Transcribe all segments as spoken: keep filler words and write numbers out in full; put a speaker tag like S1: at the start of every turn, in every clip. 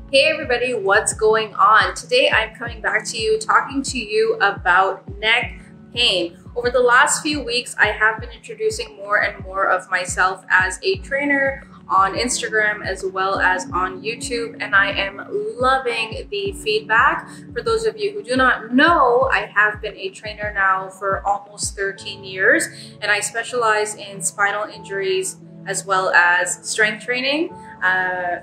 S1: Hey everybody, what's going on? Today I'm coming back to you talking to you about neck pain. Over the last few weeks, I have been introducing more and more of myself as a trainer on Instagram as well as on YouTube, and I am loving the feedback. For those of you who do not know, I have been a trainer now for almost thirteen years, and I specialize in spinal injuries as well as strength training. Uh,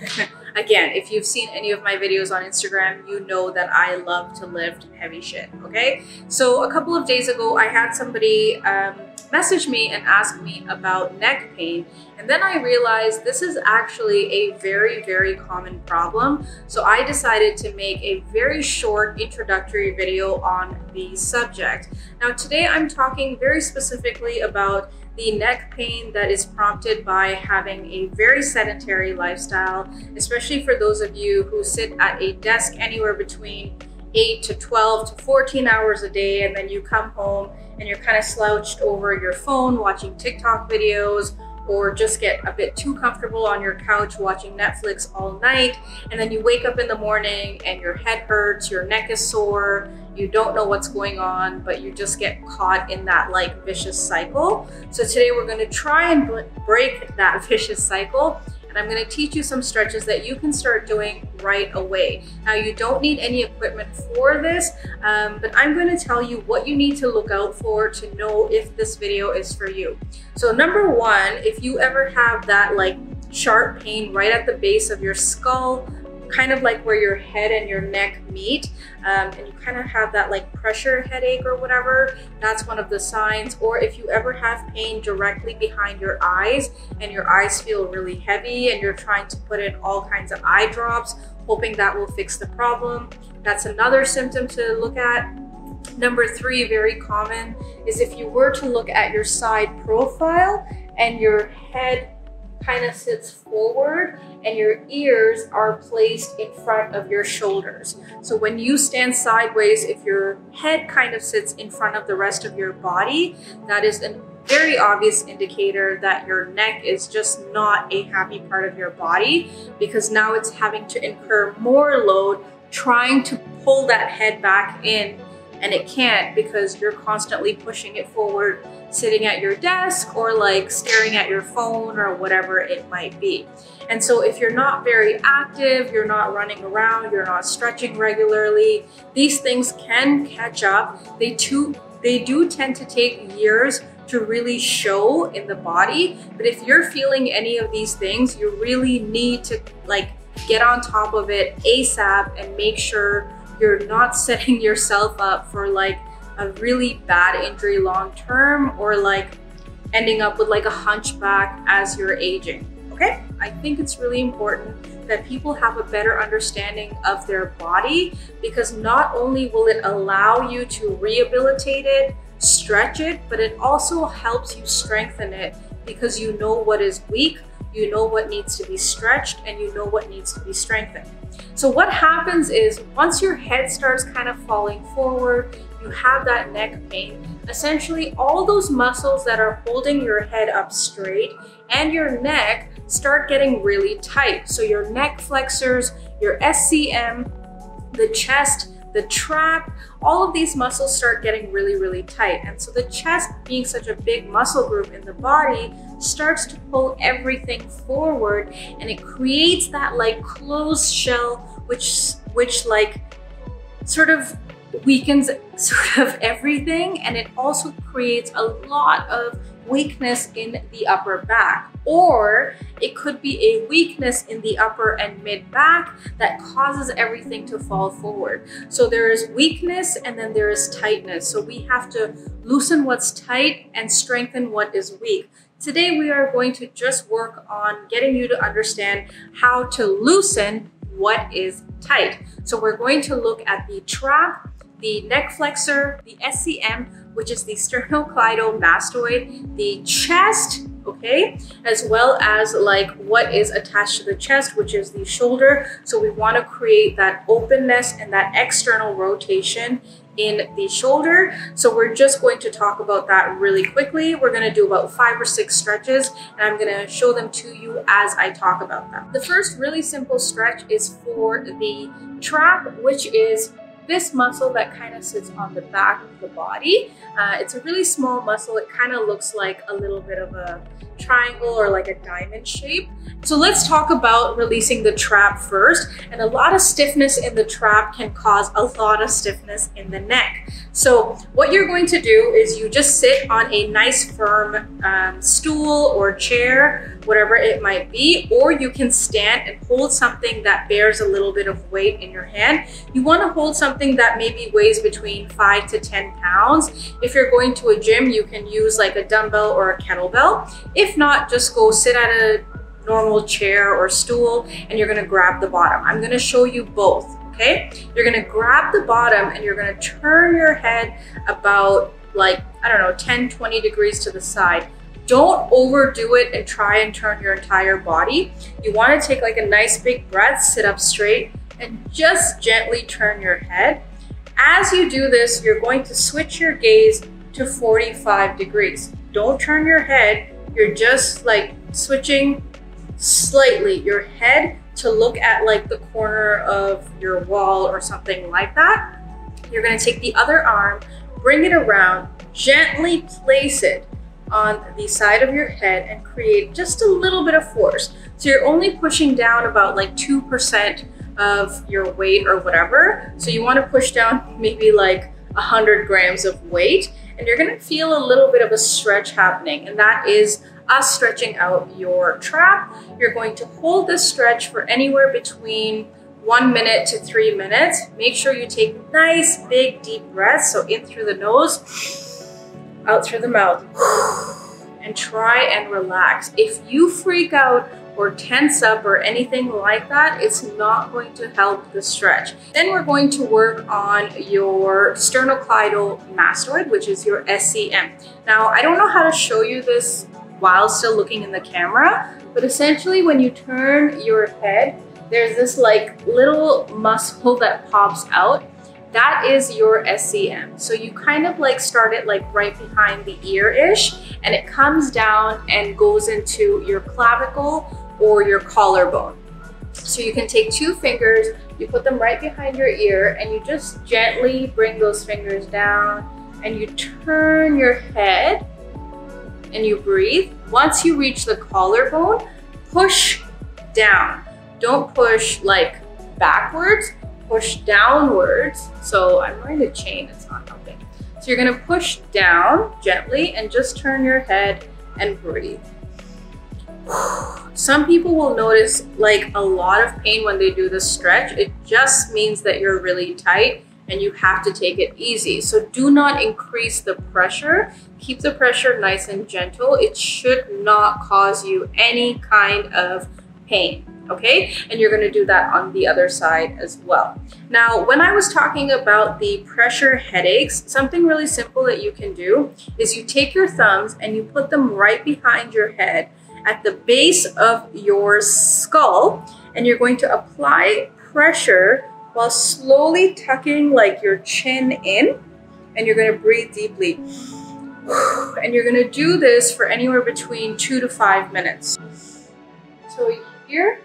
S1: Again, if you've seen any of my videos on Instagram, you know that I love to lift heavy shit, okay? So a couple of days ago, I had somebody um, message me and ask me about neck pain. And then I realized this is actually a very, very common problem. So I decided to make a very short introductory video on the subject. Now today I'm talking very specifically about the neck pain that is prompted by having a very sedentary lifestyle, especially for those of you who sit at a desk anywhere between eight to twelve to fourteen hours a day, and then you come home and you're kind of slouched over your phone watching TikTok videos, or just get a bit too comfortable on your couch watching Netflix all night, and then you wake up in the morning and your head hurts, your neck is sore, you don't know what's going on, but you just get caught in that like vicious cycle. So today we're going to try and break that vicious cycle, and I'm going to teach you some stretches that you can start doing right away. Now you don't need any equipment for this, um, but I'm going to tell you what you need to look out for to know if this video is for you. So number one, if you ever have that like sharp pain right at the base of your skull, kind of like where your head and your neck meet, um, and you kind of have that like pressure headache or whatever, that's one of the signs. Or if you ever have pain directly behind your eyes and your eyes feel really heavy and you're trying to put in all kinds of eye drops, hoping that will fix the problem, that's another symptom to look at. Number three, very common, is if you were to look at your side profile and your head kind of sits forward and your ears are placed in front of your shoulders. So when you stand sideways, if your head kind of sits in front of the rest of your body, that is a very obvious indicator that your neck is just not a happy part of your body, because now it's having to incur more load trying to pull that head back in, and it can't because you're constantly pushing it forward, sitting at your desk or like staring at your phone or whatever it might be. And so if you're not very active, you're not running around, you're not stretching regularly, these things can catch up. They too, they do tend to take years to really show in the body. But if you're feeling any of these things, you really need to like get on top of it ASAP and make sure you're not setting yourself up for like a really bad injury long term, or like ending up with like a hunchback as you're aging, okay? I think it's really important that people have a better understanding of their body, because not only will it allow you to rehabilitate it, stretch it, but it also helps you strengthen it, because you know what is weak, you know what needs to be stretched, and you know what needs to be strengthened. So what happens is once your head starts kind of falling forward, you have that neck pain, essentially all those muscles that are holding your head up straight and your neck start getting really tight. So your neck flexors, your S C M, the chest, the trap, all of these muscles start getting really, really tight. And so the chest, being such a big muscle group in the body, starts to pull everything forward, and it creates that like closed shell, which, which like sort of weakens sort of everything. And it also creates a lot of weakness in the upper back, or it could be a weakness in the upper and mid back that causes everything to fall forward. So there is weakness and then there is tightness. So we have to loosen what's tight and strengthen what is weak. Today we are going to just work on getting you to understand how to loosen what is tight. So we're going to look at the trap, the neck flexor, the S C M, which is the sternocleidomastoid, the chest, okay, as well as like what is attached to the chest, which is the shoulder. So we want to create that openness and that external rotation in the shoulder. So we're just going to talk about that really quickly. We're going to do about five or six stretches, and I'm going to show them to you as I talk about them. The first really simple stretch is for the trap, which is this muscle that kind of sits on the back of the body. Uh, it's a really small muscle. It kind of looks like a little bit of a triangle or like a diamond shape. So let's talk about releasing the trap first. And a lot of stiffness in the trap can cause a lot of stiffness in the neck. So what you're going to do is you just sit on a nice firm um, stool or chair, whatever it might be, or you can stand and hold something that bears a little bit of weight in your hand. You want to hold something that maybe weighs between five to ten pounds. If you're going to a gym, you can use like a dumbbell or a kettlebell. If not, just go sit at a normal chair or stool and you're going to grab the bottom. I'm going to show you both. Okay, you're going to grab the bottom and you're going to turn your head about like, I don't know, ten, twenty degrees to the side. Don't overdo it and try and turn your entire body. You want to take like a nice big breath, sit up straight, and just gently turn your head. As you do this, you're going to switch your gaze to forty-five degrees. Don't turn your head. You're just like switching slightly your head to look at like the corner of your wall or something like that. You're going to take the other arm, bring it around, gently place it on the side of your head and create just a little bit of force. So you're only pushing down about like two percent of your weight or whatever. So you want to push down maybe like one hundred grams of weight, and you're going to feel a little bit of a stretch happening, and that is us stretching out your trap. You're going to hold this stretch for anywhere between one minute to three minutes. Make sure you take nice, big, deep breaths. So in through the nose, out through the mouth, and try and relax. If you freak out or tense up or anything like that, it's not going to help the stretch. Then we're going to work on your sternocleidomastoid, which is your S C M. Now, I don't know how to show you this while still looking in the camera, but essentially when you turn your head, there's this like little muscle that pops out. That is your S C M. So you kind of like start it like right behind the ear-ish, and it comes down and goes into your clavicle or your collarbone. So you can take two fingers, you put them right behind your ear, and you just gently bring those fingers down and you turn your head and you breathe. Once you reach the collarbone, push down. Don't push like backwards, push downwards. So I'm wearing a chain, it's not helping. So you're gonna push down gently and just turn your head and breathe. Some people will notice like a lot of pain when they do this stretch. It just means that you're really tight and you have to take it easy. So do not increase the pressure. Keep the pressure nice and gentle. It should not cause you any kind of pain, okay? And you're gonna do that on the other side as well. Now, when I was talking about the pressure headaches, something really simple that you can do is you take your thumbs and you put them right behind your head at the base of your skull, and you're going to apply pressure while slowly tucking like your chin in, and you're gonna breathe deeply. And you're gonna do this for anywhere between two to five minutes. So here,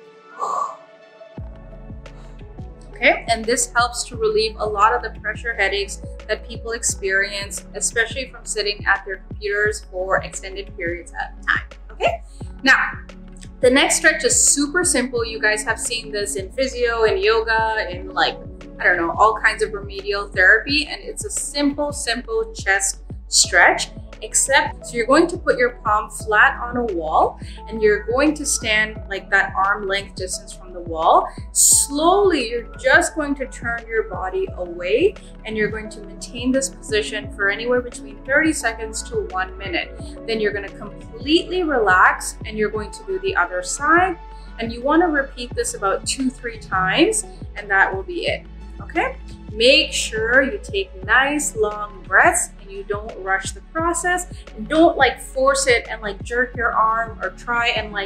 S1: okay, and this helps to relieve a lot of the pressure headaches that people experience, especially from sitting at their computers for extended periods at a time, okay? Now, the next stretch is super simple. You guys have seen this in physio, in yoga, in like, I don't know, all kinds of remedial therapy, and it's a simple, simple chest stretch, except, so you're going to put your palm flat on a wall and you're going to stand like that arm length distance from the wall. Slowly, you're just going to turn your body away and you're going to maintain this position for anywhere between thirty seconds to one minute. Then you're going to completely relax and you're going to do the other side. And you want to repeat this about two, three times, and that will be it, okay? Make sure you take nice long breaths and you don't rush the process, and don't like force it and like jerk your arm or try and like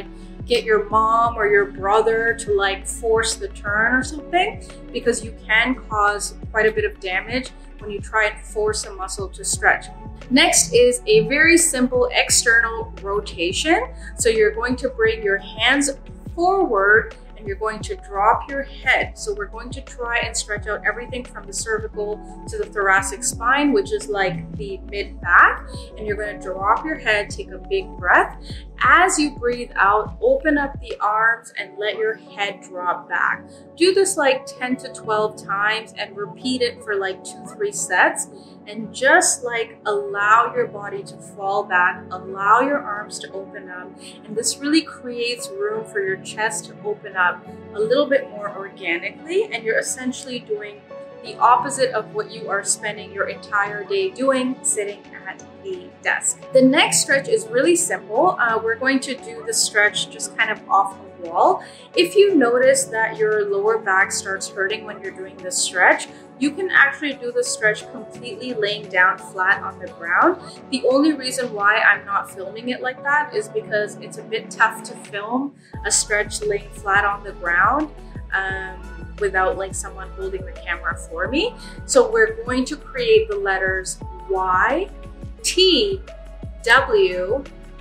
S1: get your mom or your brother to like force the turn or something, because you can cause quite a bit of damage when you try and force a muscle to stretch. Next is a very simple external rotation. So you're going to bring your hands forward and you're going to drop your head. So we're going to try and stretch out everything from the cervical to the thoracic spine, which is like the mid back. And you're going to drop your head, take a big breath. As you breathe out, open up the arms and let your head drop back. Do this like ten to twelve times and repeat it for like two, three sets. And just like allow your body to fall back, allow your arms to open up. And this really creates room for your chest to open up a little bit more organically. And you're essentially doing the opposite of what you are spending your entire day doing, sitting at a desk. The next stretch is really simple. Uh, we're going to do the stretch just kind of off the wall. If you notice that your lower back starts hurting when you're doing this stretch, you can actually do the stretch completely laying down flat on the ground. The only reason why I'm not filming it like that is because it's a bit tough to film a stretch laying flat on the ground um, without like someone holding the camera for me. So we're going to create the letters Y, T, W,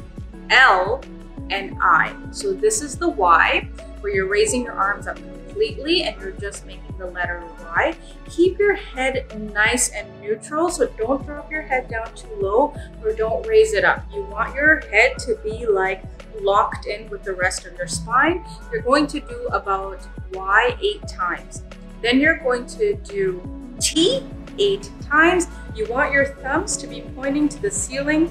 S1: L, and I. So this is the Y, where you're raising your arms up completely and you're just making the letter Y. Keep your head nice and neutral, so don't drop your head down too low or don't raise it up. You want your head to be like locked in with the rest of your spine. You're going to do about Y eight times. Then you're going to do T eight times. You want your thumbs to be pointing to the ceiling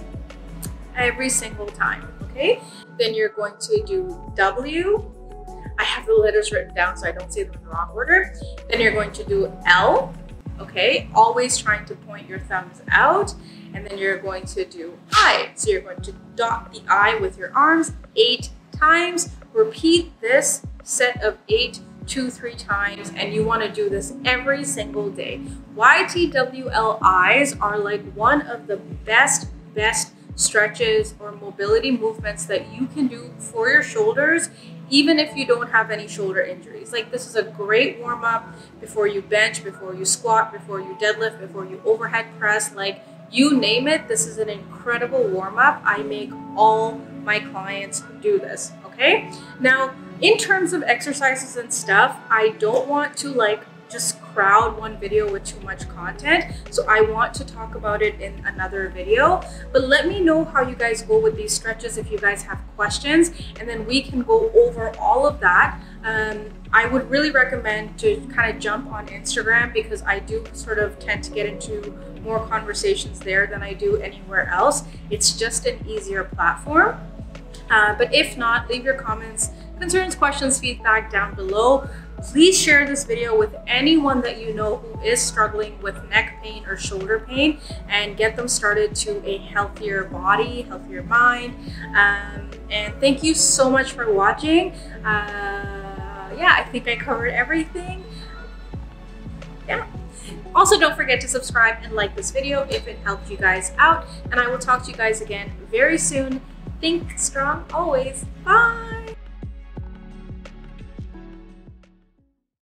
S1: every single time, okay? Then you're going to do W. I have the letters written down so I don't say them in the wrong order. Then you're going to do L, okay? Always trying to point your thumbs out. And then you're going to do I. So you're going to dot the I with your arms eight times. Repeat this set of eight, two, three times, and you want to do this every single day. Y, T, W, L, Is are like one of the best, best stretches or mobility movements that you can do for your shoulders, even if you don't have any shoulder injuries. Like, this is a great warm-up before you bench, before you squat, before you deadlift, before you overhead press, like you name it. This is an incredible warm-up. I make all my clients do this, okay? Now, in terms of exercises and stuff, I don't want to like just crowd one video with too much content. So I want to talk about it in another video, but let me know how you guys go with these stretches if you guys have questions, and then we can go over all of that. Um, I would really recommend to kind of jump on Instagram, because I do sort of tend to get into more conversations there than I do anywhere else. It's just an easier platform. Uh, but if not, leave your comments, concerns, questions, feedback down below. Please share this video with anyone that you know who is struggling with neck pain or shoulder pain, and get them started to a healthier body, healthier mind. Um, and thank you so much for watching. Uh, yeah, I think I covered everything. Yeah. Also, don't forget to subscribe and like this video if it helped you guys out. And I will talk to you guys again very soon. Think strong always. Bye.